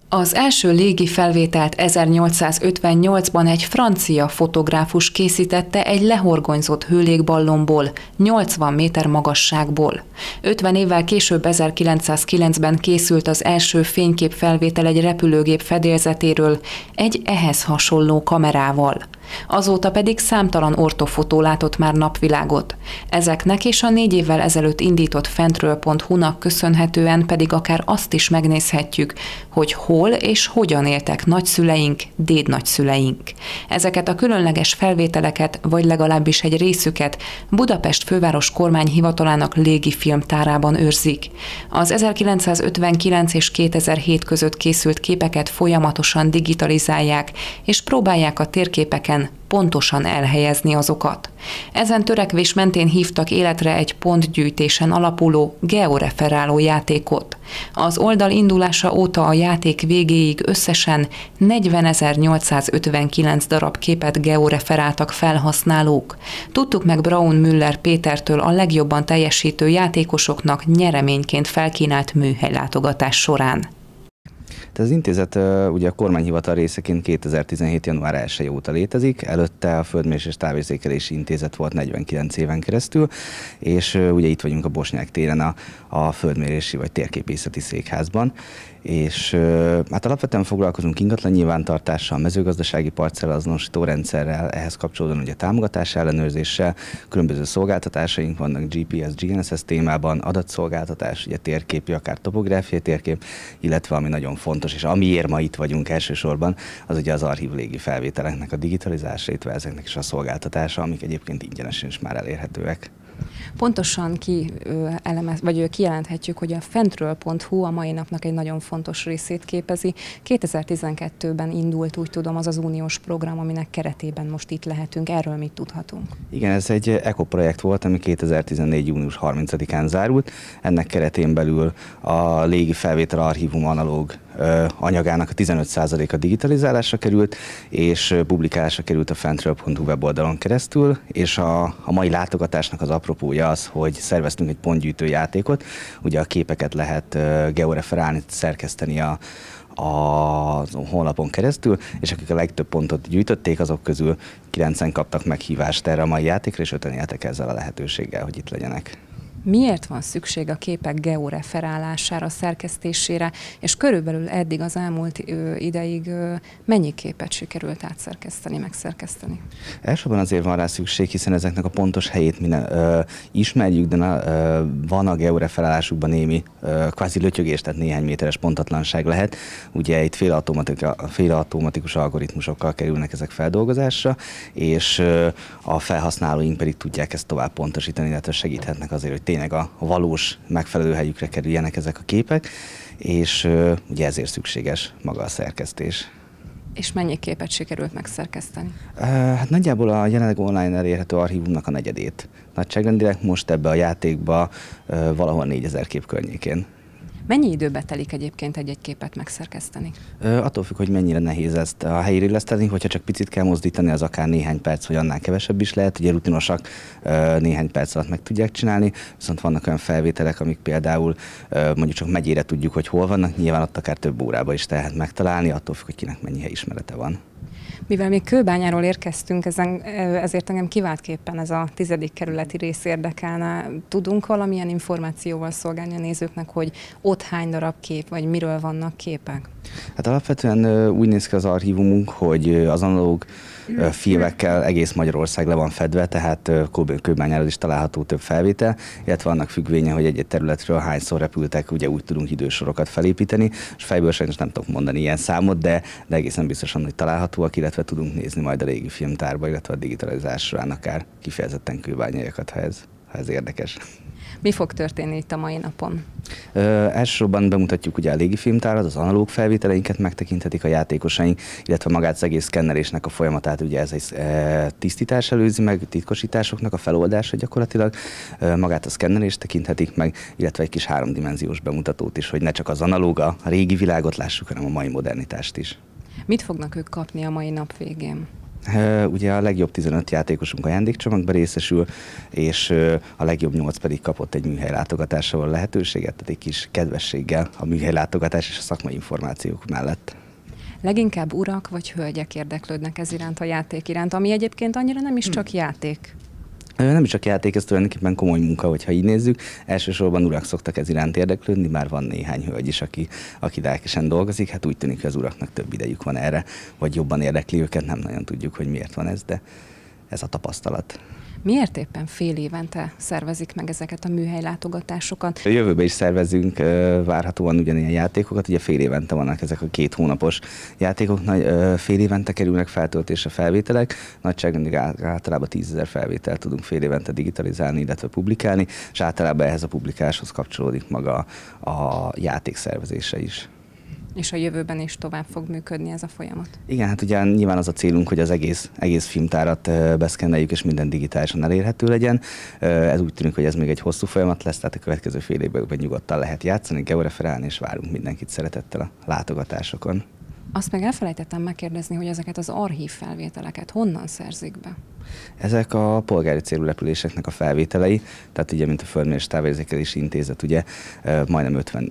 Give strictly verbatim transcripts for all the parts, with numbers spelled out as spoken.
Az első légi felvételt ezernyolcszázötvennyolcban egy francia fotográfus készítette egy lehorgonyzott hőlégballonból, nyolcvan méter magasságból. ötven évvel később ezerkilencszázkilencben készült az első fényképfelvétel egy repülőgép fedélzetéről egy ehhez hasonló kamerával. Azóta pedig számtalan ortofotó látott már napvilágot. Ezeknek és a négy évvel ezelőtt indított fentről pont hu-nak köszönhetően pedig akár azt is megnézhetjük, hogy hol és hogyan éltek nagyszüleink, dédnagyszüleink. Ezeket a különleges felvételeket, vagy legalábbis egy részüket Budapest főváros kormányhivatalának légifilmtárában őrzik. Az ezerkilencszázötvenkilenc és kétezer-hét között készült képeket folyamatosan digitalizálják, és próbálják a térképeken pontosan elhelyezni azokat. Ezen törekvés mentén hívtak életre egy pontgyűjtésen alapuló georeferáló játékot. Az oldal indulása óta a játék végéig összesen negyvenezer-nyolcszázötvenkilenc darab képet georeferáltak felhasználók. Tudtuk meg Braun Müller Pétertől a legjobban teljesítő játékosoknak nyereményként felkínált műhelylátogatás során. Az intézet ugye a kormányhivatal részeként kétezer-tizenhét. január elseje óta létezik, előtte a Földmérés és Távérzékelési Intézet volt negyvenkilenc éven keresztül, és ugye itt vagyunk a Bosnyák téren a, a Földmérési vagy Térképészeti Székházban, és hát alapvetően foglalkozunk ingatlan nyilvántartással, mezőgazdasági parcellazonosító rendszerrel, ehhez kapcsolódóan ugye támogatás ellenőrzéssel, különböző szolgáltatásaink vannak gé pé es, gé en es es témában, adatszolgáltatás, ugye térképi, akár topográfiai térkép, illetve ami nagyon fontos, és amiért ma itt vagyunk elsősorban, az ugye az archív légi felvételeknek a digitalizálása, illetve ezeknek is a szolgáltatása, amik egyébként ingyenesen is már elérhetőek. Pontosan ki, elemez, vagy kijelenthetjük, hogy a fentről pont hu a mai napnak egy nagyon fontos részét képezi. kétezer-tizenkettőben indult, úgy tudom, az az uniós program, aminek keretében most itt lehetünk. Erről mit tudhatunk? Igen, ez egy ekoprojekt volt, ami kétezer-tizennégy. június harmincadikán zárult. Ennek keretén belül a légi felvétel archívum analóg anyagának a tizenöt százaléka digitalizálásra került, és publikálásra került a fentről pont hu weboldalon keresztül, és a, a mai látogatásnak az apropója az, hogy szerveztünk egy pontgyűjtő játékot, ugye a képeket lehet georeferálni, szerkeszteni a a honlapon keresztül, és akik a legtöbb pontot gyűjtötték, azok közül kilencen kaptak meghívást erre a mai játékra, és öten éltek ezzel a lehetőséggel, hogy itt legyenek. Miért van szükség a képek georeferálására, szerkesztésére, és körülbelül eddig az elmúlt ö, ideig ö, mennyi képet sikerült átszerkeszteni, megszerkeszteni? Elsősorban azért van rá szükség, hiszen ezeknek a pontos helyét minden, ö, ismerjük, de na, ö, van a georeferálásukban némi ö, kvázi lötyögés, tehát néhány méteres pontatlanság lehet. Ugye itt félautomatikus algoritmusokkal kerülnek ezek feldolgozásra, és ö, a felhasználóink pedig tudják ezt tovább pontosítani, illetve segíthetnek azért, hogy tényleg a valós megfelelő helyükre kerüljenek ezek a képek, és uh, ugye ezért szükséges maga a szerkesztés. És mennyi képet sikerült megszerkeszteni? Uh, hát nagyjából a jelenleg online elérhető archívumnak a negyedét. Nagyságrendileg most ebbe a játékba uh, valahol négyezer kép környékén. Mennyi időbe telik egyébként egy-egy képet megszerkeszteni? Ö, attól függ, hogy mennyire nehéz ezt a helyére illeszteni, hogyha csak picit kell mozdítani, az akár néhány perc, vagy annál kevesebb is lehet. Ugye rutinosak ö, néhány perc alatt meg tudják csinálni, viszont vannak olyan felvételek, amik például ö, mondjuk csak megyére tudjuk, hogy hol vannak, nyilván ott akár több órába is lehet megtalálni, attól függ, hogy kinek mennyi helyismerete van. Mivel még Kőbányáról érkeztünk, ezen, ezért engem kiváltképpen ez a tizedik kerületi rész érdekelne. Tudunk valamilyen információval szolgálni a nézőknek, hogy ott hány darab kép, vagy miről vannak képek? Hát alapvetően úgy néz ki az archívumunk, hogy az analóg filmekkel egész Magyarország le van fedve, tehát Kőbányáról is található több felvétel, illetve annak függvénye, hogy egy-egy területről hányszor repültek, ugye úgy tudunk idősorokat felépíteni, és fejből sajnos nem tudok mondani ilyen számot, de, de egészen biztosan, hogy találhatóak, illetve tudunk nézni majd a régi filmtárba, illetve a digitalizálás során akár kifejezetten kőbányaiakat, ha ez, ha ez érdekes. Mi fog történni itt a mai napon? Ö, elsősorban bemutatjuk ugye a légifilmtárat, az analóg felvételeinket megtekinthetik a játékosaink, illetve magát az egész szkennelésnek a folyamatát, ugye ez egy e, tisztítás előzi meg, titkosításoknak a feloldása gyakorlatilag, ö, magát a szkennelést tekinthetik meg, illetve egy kis háromdimenziós bemutatót is, hogy ne csak az analóg, a régi világot lássuk, hanem a mai modernitást is. Mit fognak ők kapni a mai nap végén? Ugye a legjobb tizenöt játékosunk ajándékcsomagba részesül, és a legjobb nyolc pedig kapott egy műhelylátogatásra lehetőséget, tehát egy kis kedvességgel a műhelylátogatás és a szakmai információk mellett. Leginkább urak vagy hölgyek érdeklődnek ez iránt, a játék iránt, ami egyébként annyira nem is csak játék. Nem is csak játék, ez tulajdonképpen komoly munka, hogyha így nézzük. Elsősorban urak szoktak ez iránt érdeklődni, már van néhány hölgy is, aki, aki lelkesen dolgozik. Hát úgy tűnik, hogy az uraknak több idejük van erre, vagy jobban érdekli őket, nem nagyon tudjuk, hogy miért van ez, de ez a tapasztalat. Miért éppen fél évente szervezik meg ezeket a műhelylátogatásokat? A jövőben is szervezünk várhatóan ugyanilyen játékokat, ugye fél évente vannak ezek a két hónapos játékok, fél évente kerülnek feltöltésre felvételek, nagyságrendileg általában tízezer felvételt tudunk fél évente digitalizálni, illetve publikálni, és általában ehhez a publikáshoz kapcsolódik maga a játék szervezése is. És a jövőben is tovább fog működni ez a folyamat? Igen, hát ugye nyilván az a célunk, hogy az egész, egész filmtárat beszkenneljük, és minden digitálisan elérhető legyen. Ez úgy tűnik, hogy ez még egy hosszú folyamat lesz, tehát a következő fél évben nyugodtan lehet játszani, georeferálni, és várunk mindenkit szeretettel a látogatásokon. Azt meg elfelejtettem megkérdezni, hogy ezeket az archív felvételeket honnan szerzik be? Ezek a polgári célú repüléseknek a felvételei, tehát ugye, mint a Földmérés Távérzékelési Intézet, ugye majdnem ötven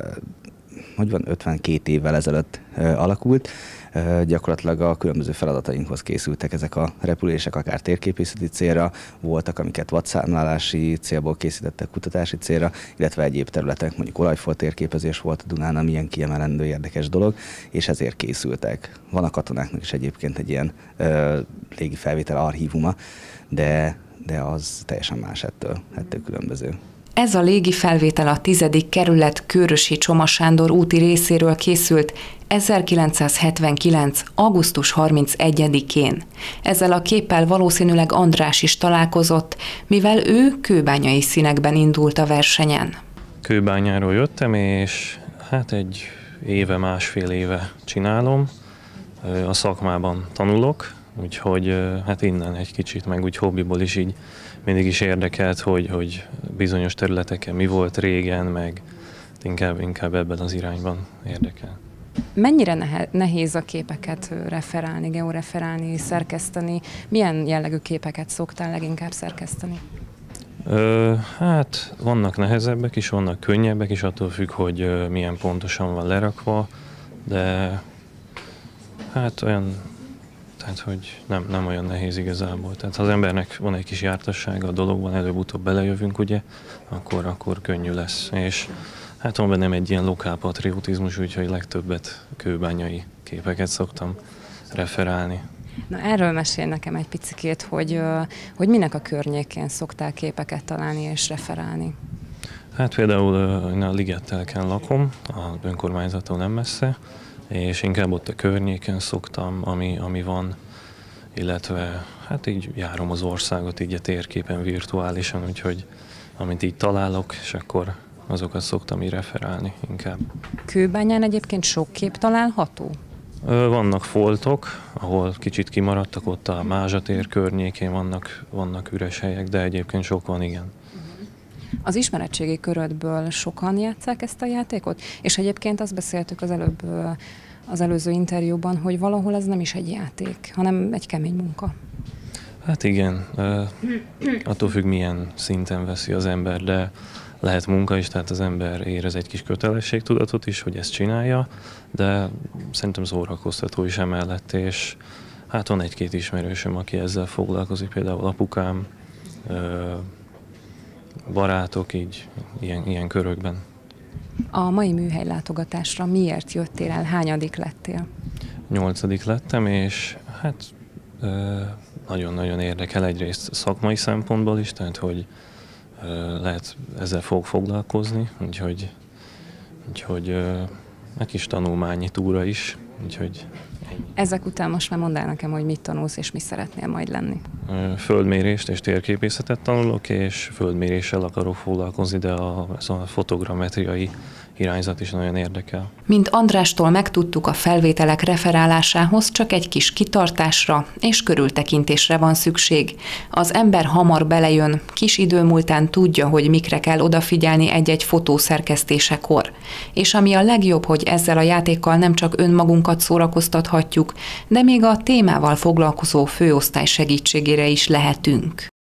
hogy van, ötvenkét évvel ezelőtt ö, alakult. Ö, gyakorlatilag a különböző feladatainkhoz készültek ezek a repülések, akár térképészeti célra, voltak, amiket vadszámlálási célból készítettek, kutatási célra, illetve egyéb területek, mondjuk olajfolt térképezés volt a Dunán, ami ilyen kiemelendő érdekes dolog, és ezért készültek. Van a katonáknak is egyébként egy ilyen ö, légi felvétel archívuma, de, de az teljesen más ettől, ettől különböző. Ez a légi felvétel a tizedik kerület Kőrösi Csoma Sándor úti részéről készült ezerkilencszázhetvenkilenc. augusztus harmincegyedikén. Ezzel a képpel valószínűleg András is találkozott, mivel ő kőbányai színekben indult a versenyen. Kőbányáról jöttem, és hát egy éve, másfél éve csinálom. A szakmában tanulok, úgyhogy hát innen egy kicsit, meg úgy hobbiból is így mindig is érdekelt, hogy, hogy bizonyos területeken mi volt régen, meg inkább, inkább ebben az irányban érdekel. Mennyire nehéz a képeket referálni, georeferálni, szerkeszteni? Milyen jellegű képeket szoktál leginkább szerkeszteni? Ö, hát vannak nehezebbek is, vannak könnyebbek is, attól függ, hogy milyen pontosan van lerakva, de hát olyan, tehát hogy nem, nem olyan nehéz igazából. Tehát ha az embernek van egy kis jártassága a dologban, előbb-utóbb belejövünk, ugye, akkor, akkor könnyű lesz. És hát van bennem egy ilyen lokálpatriotizmus, úgyhogy legtöbbet kőbányai képeket szoktam referálni. Na erről mesél nekem egy picikét, hogy, hogy minek a környékén szoktál képeket találni és referálni? Hát például én a Ligettelken lakom, az önkormányzattól nem messze, és inkább ott a környéken szoktam, ami, ami van, illetve hát így járom az országot így a térképen virtuálisan, úgyhogy amit így találok, és akkor azokat szoktam így referálni inkább. Kőbányán egyébként sok kép található? Vannak foltok, ahol kicsit kimaradtak, ott a Mázsatér környékén vannak, vannak üres helyek, de egyébként sok van, igen. Az ismeretségi körödből sokan játsszák ezt a játékot? És egyébként azt beszéltük az előbb, az előző interjúban, hogy valahol ez nem is egy játék, hanem egy kemény munka. Hát igen, attól függ, milyen szinten veszi az ember, de lehet munka is, tehát az ember érez egy kis kötelességtudatot is, hogy ezt csinálja, de szerintem szórakoztató is emellett, és hát van egy-két ismerősöm, aki ezzel foglalkozik, például apukám, barátok, így ilyen, ilyen körökben. A mai műhelylátogatásra miért jöttél el? Hányadik lettél? Nyolcadik lettem, és hát nagyon-nagyon érdekel egyrészt szakmai szempontból is, tehát hogy lehet ezzel fog foglalkozni, úgyhogy, úgyhogy egy kis tanulmányi túra is, úgyhogy ennyi. Ezek után most már mondd el nekem, hogy mit tanulsz és mi szeretnél majd lenni. Földmérést és térképészetet tanulok, és földméréssel akarok foglalkozni, de a, a fotogrammetriai irányzat is nagyon érdekel. Mint Andrástól megtudtuk, a felvételek referálásához csak egy kis kitartásra és körültekintésre van szükség. Az ember hamar belejön, kis idő múltán tudja, hogy mikre kell odafigyelni egy-egy fotószerkesztésekor. És ami a legjobb, hogy ezzel a játékkal nem csak önmagunkat szórakoztathatjuk, látjuk, de még a témával foglalkozó főosztály segítségére is lehetünk.